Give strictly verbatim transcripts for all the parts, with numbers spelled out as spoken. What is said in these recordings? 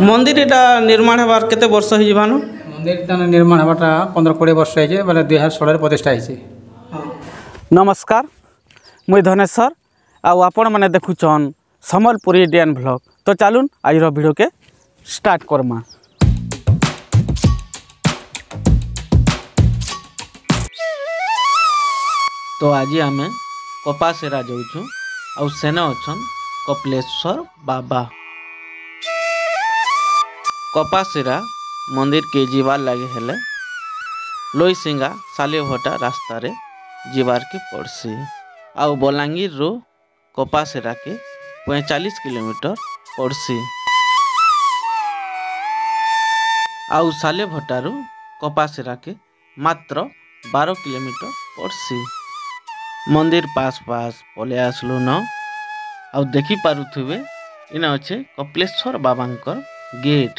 मंदिर एटा निर्माण होबार केते वर्ष हो जीवानो मंदिर निर्माण होबाटा पंद्रह कोड़े वर्ष है बोले दुई हजार षोलह प्रतिष्ठा है। नमस्कार मुई धनेश्वर आउ आपण मैंने देखुचन सम्बलपुरी डियन ब्लॉग। तो चलून आज वीडियो के स्टार्ट करमा। तो आज आम कपासेरा जाऊँ आउ सेने अच्छन कपिलेश्वर बाबा। कपासेरा मंदिर के जीवार लगे हेले लोईसिंगा सालिभटा रास्ता रे जीवार के पड़सी। आउ बलांगीर रो कपासेरा के पैंतालीस किलोमीटर पड़सी। आउ सालिभटा रो कपासेरा के मात्र बारह किलोमीटर पड़सी। मंदिर पास पास पले आसलु न आउ देखी पारुथिबे इन अच्छे कपिलेश्वर बाबांकर गेट।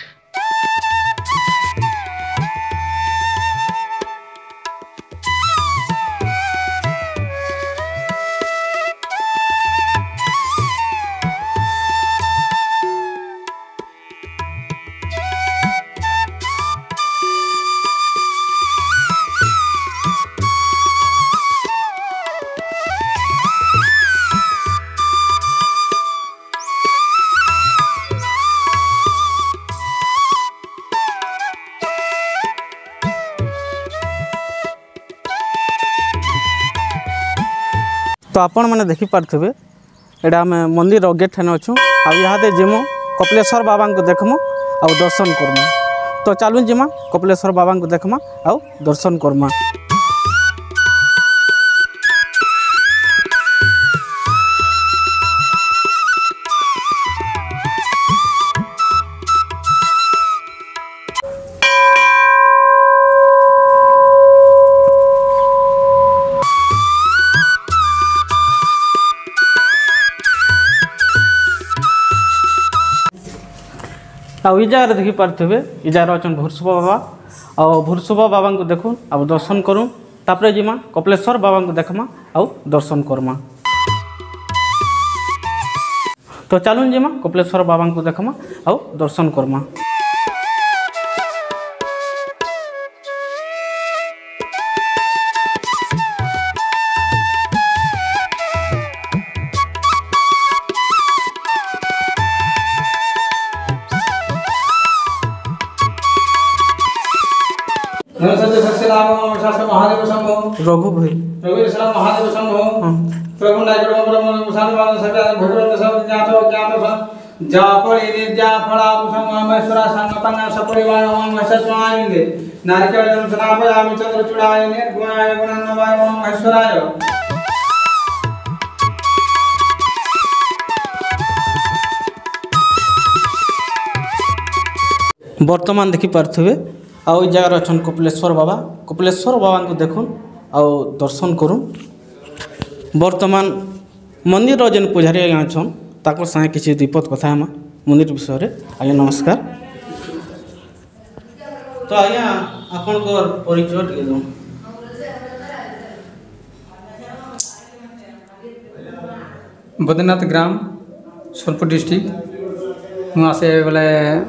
तो आपण मैंने देखी पार्थे एटा आम मंदिर गेट हेन अच्छु आदे जिमु कपिलेश्वर बाबा को देखमु आउ दर्शन करमु। तो चलू जिमा कपिलेश्वर बाबा को देखमा आउ दर्शन करमा। आउ इ जगह देखी पार्थे इ जगह अच्छा भुरसुबा बाबा आउ भुरसुबा बाबा को देखूँ आउ दर्शन करूँ। तापर जिमा कपिलेश्वर बाबा को देखमा आउ दर्शन करमा। तो चलून जिमा कपिलेश्वर बाबा को देखमा आउ दर्शन करमा। महादेव शंभो रघु भाई रघु सलाम महादेव शंभो प्रभु नायक ब्रह्म मुसाद बाल सब भगवान सब ज्ञात ज्ञात जापळी निर्जा फळा कुसुम महेश्वरा संगतंग सपरिवार महेश्वराय नारिकेल जन सनापयामि चंद्र चूड़ाय निर्गुणाय गुणान्नवाय महेश्वराय। वर्तमान देखी पार्थे आउ इ जगह अच्छा कपिलेश्वर बाबा कपिलेश्वर बाबा को देखुन आउ दर्शन करूँ। वर्तमान मंदिर जेन पुजारी आज्ञा अच्छन ताको संगे किसी दीपत कथा हम मंदिर विषय रे। आज्ञा नमस्कार। तो आज्ञा आपन को परिचय टिके दो। बद्रीनाथ ग्राम सोनपुर डिस्ट्रिक्ट वहाँ से बोले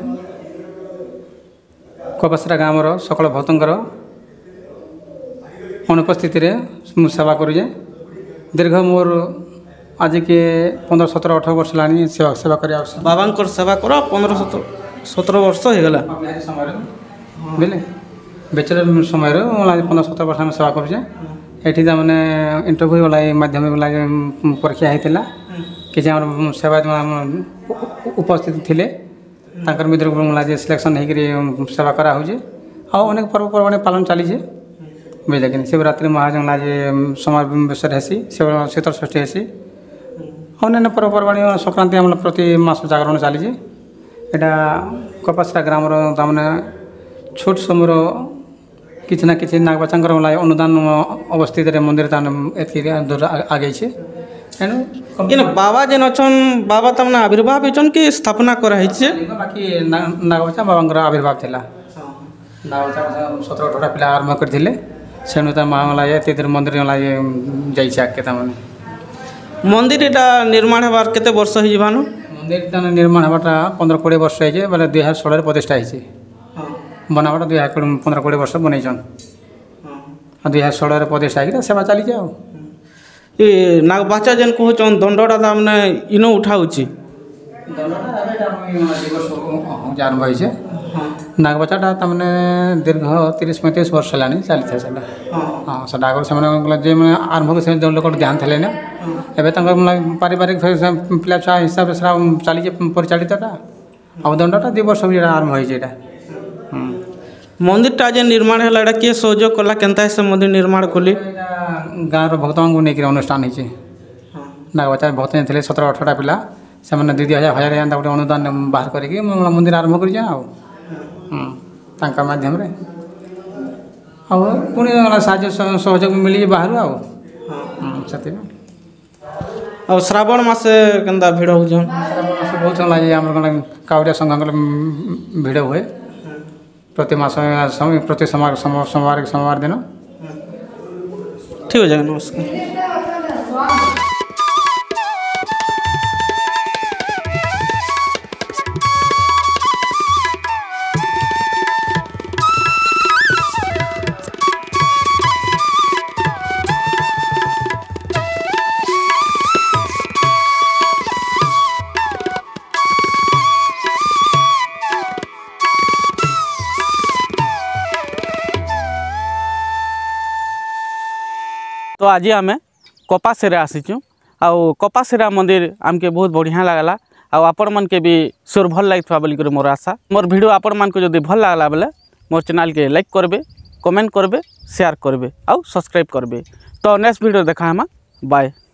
कपासेरा गाँवर सकल भक्तर अनुपस्थित सेवा करुचे। दीर्घ मोर आज के पंद्रह सतर अठर वर्ष लानी सेवा सेवा कर बाबा सेवा कर पंद्रह सतर सतर वर्ष हो गला समय बुझे बैचलर समय पंद्रह सतर वर्ष आम सेवा करुचे। ये मैंने इंटरव्यू वाला माध्यमिक वाला परीक्षा होता किसी आम सेवा उपस्थित थे तांकर मित्र जे सिलेक्शन होकर सेवा करा हो अनेक पर्वपर्वाणी पालन चली बुझे कि शिवरात्रि महाजन जे समाज विषय हेसी शीतल षष्ठी हेसी अन्य पर्वपर्वाणी संक्रांति आम प्रति मास जागरण चली यहाँ कपासेरा ग्राम तमाने छोट समूर किसी ना कि नागबाचा अनुदान अवस्थित मंदिर दूर आगे तेणु बाबा जेन अच्छन बाबा तमना आविर्भाव होचन कि स्थापना कराई बाकी नागबाचा बाबा आविर्भाव थिला नागबाचा सतर अठरा पिला आरंभ करथिले सेणु ता मामला ये मंदिर जाइए आगे तमाने मंदिर एटा निर्माण होबार केते वर्ष हो जीवानो मंदिर ताने निर्माण हवाटा पंद्रह कोड़े वर्ष है बोले दुई हजार षोलह प्रतिष्ठा है बनावाटा दुई हजार पंद्रह कोड़े वर्ष बनईछन दुई हजार षोलह प्रतिष्ठा है सेवा चली जाओ ये नागबाचा जेन कहचन दंडटा तामने इनो उठाउची आरंभ हो नागबाचाटा तमने दीर्घ तीस पैंतीस वर्ष है चली था हाँ से आगे से जे मैंने आरंभ से जो लोग ध्यान थे ना एवं पारिवारिक पिला छुआ हिसाब से चली परिचालितटा आ दंडटा दुई वर्ष भी आरंभ हो मंदिरटा जे निर्माण है एटा किए सहयोग कला केनता से मंदिर निर्माण कली गाँव भक्त को लेकर अनुष्ठान हो नागबाचा भक्त थे सतर अठरटा पिला से मैंने दुई हजार हजार एंता गोटे अनुदान बाहर करके मंदिर आरंभ कर माध्यम पुणी साहय सहयोग मिली बाहर आउ और श्रावण मासे केनता भिड़ हो बहुत लगे आम कावड़िया संघ भिड़ हुए प्रति मास प्रति सोमवार सोमवार सोमवार दिन ठीक हो जाएगा नमस्कार। तो आज आम कपासेरा आसीचु आउ कपासेरा मंदिर आमके बहुत बढ़िया लगला आउ आपण मन के भी सुर भल लगी बोलिक मोर आशा मोर वीडियो आपण मन को जब भल लगला बेले मोर चैनल के लाइक करबे कमेंट करबे शेयर करबे आउ सब्सक्राइब करबे। तो नेक्स्ट वीडियो देखा हम बाय।